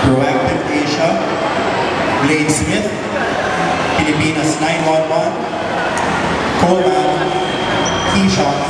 Proactive Asia, Blade Smith, Pilipinas 911, Coleman, Keyshawn